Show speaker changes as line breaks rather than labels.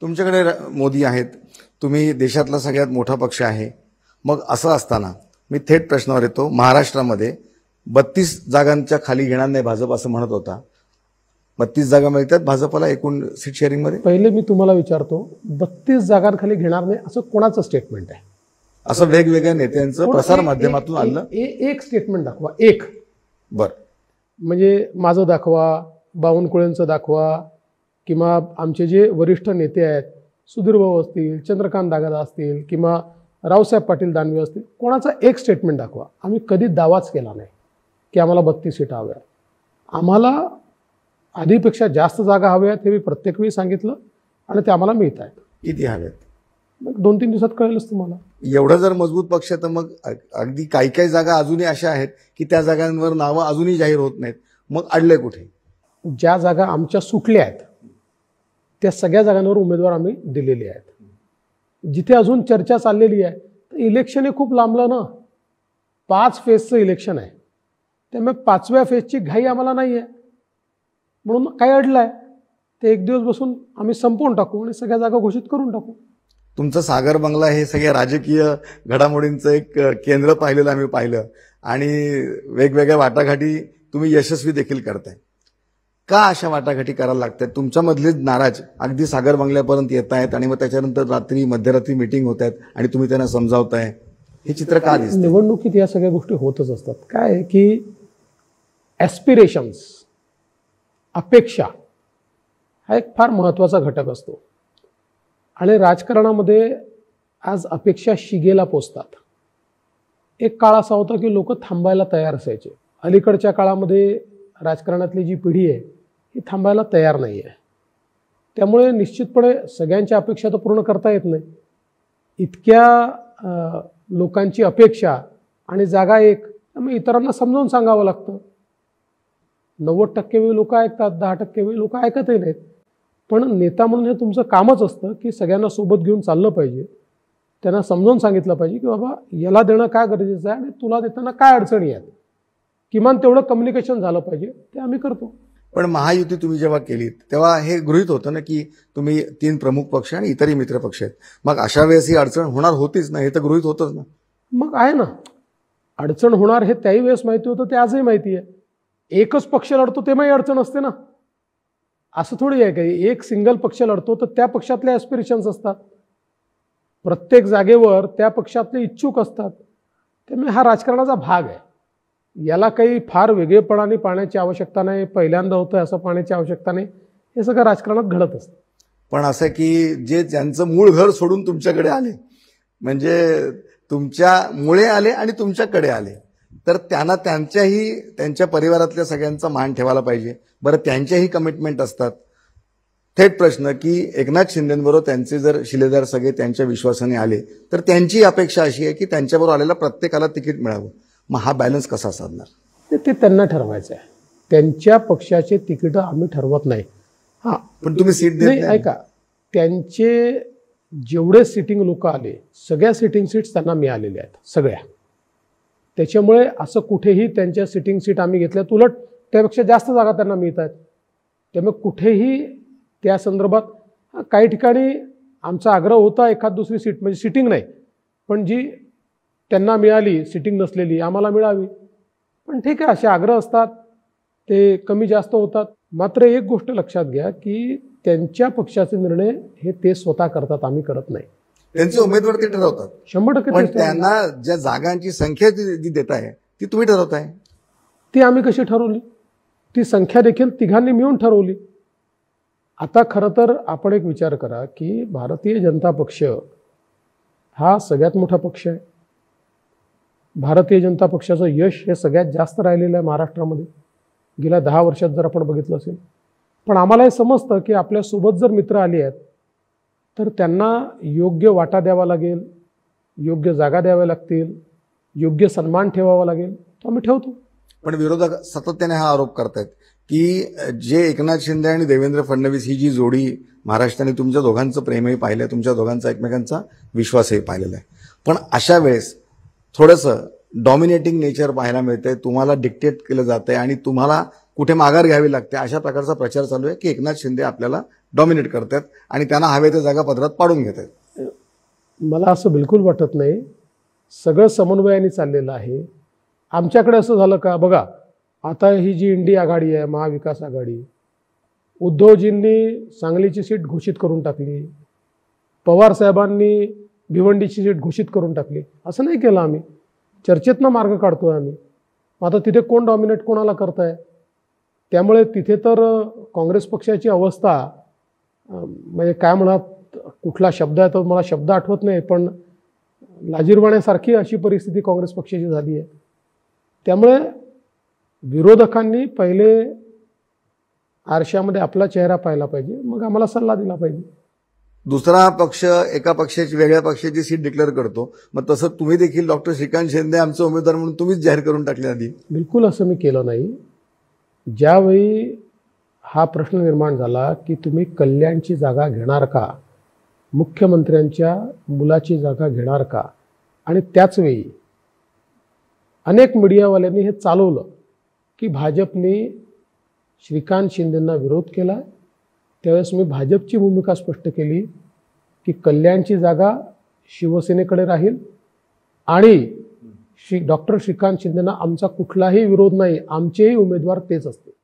तुमच्याकडे मोदी आहेत, तुम्ही देशातला सगळ्यात मोठा पक्ष आहे. मग असं असताना मी थेट प्रश्नावर येतो. महाराष्ट्रामध्ये 32 जागांच्या खाली घेणार नाही भाजप असं म्हणत होता. 32 जागा मिळतात भाजपला एकूण सीट शेअरिंगमध्ये.
पहिले मी तुम्हाला विचारतो, 32 जागांखाली घेणार नाही असं कोणाचं स्टेटमेंट आहे?
असं वेगवेगळ्या नेत्यांचं प्रसार माध्यमातून आलं.
एक स्टेटमेंट दाखवा, एक.
बरं,
म्हणजे माझं दाखवा, बावनकुळेंचं दाखवा, किंवा आमचे जे वरिष्ठ नेते आहेत, सुधीर भाऊ असतील, चंद्रकांत दादा असतील, किंवा रावसाहेब पाटील दानवे असतील, कोणाचा एक स्टेटमेंट दाखवा. आम्ही कधी दावाच केला नाही की आम्हाला 32 सीटा हव्या. आम्हाला आधीपेक्षा जास्त जागा हव्यात हे मी प्रत्येक वेळी सांगितलं आणि ते आम्हाला मिळत आहेत.
किती हव्यात?
मग 2-3 दिवसात कळेलच तुम्हाला.
एवढं जर मजबूत पक्ष तर मग अगदी काही काही जागा अजूनही अशा आहेत की त्या जागांवर नावं अजूनही जाहीर होत नाहीत. मग अडलंय कुठे?
ज्या जागा आमच्या सुटल्या आहेत त्या सगळ्या जागांवर उमेदवार आम्ही दिलेले आहेत. जिथे अजून चर्चा चाललेली आहे तर इलेक्शन हे खूप लांबलं ना. 5 फेजचं इलेक्शन आहे, त्यामुळे 5व्या फेजची घाई आम्हाला नाही आहे. म्हणून काय अडलं आहे ते एक दिवस बसून आम्ही संपवून टाकू आणि सगळ्या जागा घोषित करून टाकू.
तुमचं सागर बंगला हे सगळ्या राजकीय घडामोडींचं एक केंद्र आम्ही पाहिलं आणि वेगवेगळ्या वाटाघाटी तुम्ही यशस्वी देखील करताय. का अशा वाटाघाटी करायला लागतात? तुमच्यामधले नाराज अगदी सागर बंगल्यापर्यंत येत आहेत आणि मग त्याच्यानंतर रात्री मध्यरात्री मीटिंग होत आहेत आणि तुम्ही त्यांना समजावताय. हे चित्र का दिसतं?
निवडणुकीत या सगळ्या गोष्टी होतच असतात. काय आहे की ॲस्पिरेशन्स, अपेक्षा हा एक फार महत्त्वाचा घटक असतो आणि राजकारणामध्ये आज अपेक्षा शिगेला पोचतात. एक काळ असा होता की लोक थांबायला तयार असायचे. अलीकडच्या काळामध्ये राजकारणातली जी पिढी आहे ही थांबायला तयार नाही आहे. त्यामुळे निश्चितपणे सगळ्यांच्या अपेक्षा तर पूर्ण करता येत नाही. इतक्या लोकांची अपेक्षा आणि जागा एक, त्यामुळे इतरांना समजावून सांगावं लागतं. 90% वेळी लोक ऐकतात, 10% वेळी लोक ऐकतही नाहीत. पण नेता म्हणून हे तुमचं कामच असतं की सगळ्यांना सोबत घेऊन चाललं पाहिजे. त्यांना समजावून सांगितलं पाहिजे की बाबा याला देणं काय गरजेचं आहे आणि तुला देताना काय अडचणी आहेत. किमान तेवढं कम्युनिकेशन झालं पाहिजे, ते आम्ही करतो.
पण महायुती तुम्ही जेव्हा केलीत तेव्हा हे गृहीत होतं ना की तुम्ही 3 प्रमुख पक्ष आणि इतरही मित्र पक्ष आहेत. मग अशा वेळेस ही अडचण होणार होतीच ना, हे तर गृहीत होतच ना.
मग आहे ना, अडचण होणार हे त्याही वेळेस माहिती होतं, ते आजही माहिती आहे. एकच पक्ष लढतो तेव्हाही अडचण असते ना. असं थोडी आहे काही एक सिंगल पक्ष लढतो तर त्या पक्षातले ॲस्पिरेशन्स असतात, प्रत्येक जागेवर त्या पक्षातले इच्छुक असतात. त्यामुळे हा राजकारणाचा भाग आहे. याला काही फार वेगळेपणाने पाहण्याची आवश्यकता नाही, पहिल्यांदा होतं असं पाहण्याची आवश्यकता नाही. हे सगळं राजकारणात घडत असतं.
पण असं की जे ज्यांचं मूळ घर सोडून तुमच्याकडे आले, म्हणजे तुमच्या मुळे आले आणि तुमच्याकडे आले, तर त्यांना त्यांच्या परिवारातल्या सगळ्यांचा मान ठेवायला पाहिजे. बरं, त्यांच्याही कमिटमेंट असतात. थेट प्रश्न की एकनाथ शिंदेबरोबर त्यांचे जर शिलेदार सगळे त्यांच्या विश्वासाने आले तर त्यांची अपेक्षा अशी आहे की त्यांच्याबरोबर आलेला प्रत्येकाला तिकीट मिळावं. मग हा बॅलन्स कसा साधणार?
ते त्यांना ठरवायचं आहे. त्यांच्या पक्षाचे तिकीट आम्ही ठरवत नाही. हां,
पण तुम्ही सीट देत नाही.
ऐका, त्यांचे जेवढे सिटिंग लोक आले सगळ्या सिटिंग सीट्स त्यांना मिळालेल्या आहेत सगळ्या. त्याच्यामुळे असं कुठेही त्यांच्या सिटिंग सीट आम्ही घेतल्यात, उलट त्यापेक्षा जास्त जागा त्यांना मिळत आहेत. त्यामुळे कुठेही त्या संदर्भात काही ठिकाणी आमचा आग्रह होता एखाद दुसरी सीट, म्हणजे सिटिंग नाही पण जी त्यांना मिळाली सिटिंग नसलेली आम्हाला मिळावी. पण ठीक आहे, असे आग्रह असतात, ते कमी जास्त होतात. मात्र एक गोष्ट लक्षात घ्या की त्यांच्या पक्षाचे निर्णय हे ते स्वतः करतात, आम्ही करत नाही.
त्यांचे उमेदवार ते ठरवतात
100%.
पण त्यांना ज्या जागांची संख्या जी देत आहे ती तुम्ही ठरवताय.
ती आम्ही कशी ठरवली? ती संख्या देखील तिघांनी मिळून ठरवली. आता खरं तर आपण एक विचार करा की भारतीय जनता पक्ष हा सगळ्यात मोठा पक्ष आहे. भारतीय जनता पक्षाचं यश हे सगळ्यात जास्त राहिलेलं आहे महाराष्ट्रामध्ये गेल्या 10 वर्षात जर आपण बघितलं असेल. पण आम्हाला हे समजतं की आपल्यासोबत जर मित्र आले आहेत तर त्यांना योग्य वाटा द्यावा लागेल, योग्य जागा द्याव्या लागतील, योग्य सन्मान ठेवावा लागेल, तो आम्ही ठेवतो.
पण विरोधक सातत्याने हा आरोप करतायत की जे एकनाथ शिंदे आणि देवेंद्र फडणवीस ही जी जोडी महाराष्ट्राने तुमच्या दोघांचं प्रेमही पाहिलं, तुमच्या दोघांचा एकमेकांचा विश्वासही पाहिलेला आहे. पण अशा वेळेस थोडंसं डॉमिनेटिंग नेचर पाहायला मिळतंय, तुम्हाला डिक्टेट केलं जातंय आणि तुम्हाला कुठे माघार घ्यावी लागते, अशा प्रकारचा प्रचार चालू आहे की एकनाथ शिंदे आपल्याला डॉमिनेट करतात आणि त्यांना हवे त्या जागा पदरात पाडून घेत आहेत.
मला असं बिलकुल वाटत नाही. सगळं समन्वयाने चाललेलं आहे. आमच्याकडे असं झालं का बघा, आता ही जी इंडी आघाडी आहे, महाविकास आघाडी, उद्धवजींनी सांगलीची सीट घोषित करून टाकली, पवार साहेबांनी भिवंडीची सीट घोषित करून टाकली. असं नाही केलं आम्ही, चर्चेतनं मार्ग काढतोय आम्ही. आता तिथे कोण डॉमिनेट कोणाला करताय? त्यामुळे तिथे तर काँग्रेस पक्षाची अवस्था म्हणजे काय म्हणा, कुठला शब्द आहे तर मला शब्द आठवत नाही, पण लाजिरवाण्यासारखी अशी परिस्थिती काँग्रेस पक्षाची झाली आहे. त्यामुळे विरोधकांनी पहिले आरशामध्ये आपला चेहरा पाहिला पाहिजे, मग आम्हाला सल्ला दिला पाहिजे.
दुसरा पक्ष एका पक्षाची वेगळ्या पक्षाची सीट डिक्लेअर करतो, मग तसं तुम्ही देखील डॉक्टर श्रीकांत शिंदे आमचे उमेदवार म्हणून तुम्हीच जाहीर करून टाकले आधी?
बिलकुल असं मी केलं नाही. ज्यावेळी हा प्रश्न निर्माण झाला की तुम्ही कल्याणची जागा घेणार का, मुख्यमंत्र्यांच्या मुलाची जागा घेणार का, आणि त्याचवेळी अनेक मीडियावाल्यांनी हे चालवलं की भाजपने श्रीकांत शिंदेंना विरोध केला, त्यावेळेस मी भाजपची भूमिका स्पष्ट केली की कल्याणची जागा शिवसेनेकडे राहील आणि डॉक्टर श्रीकांत शिंदेंना आमचा कुठलाही विरोध नाही, आमचेही उमेदवार तेच असते.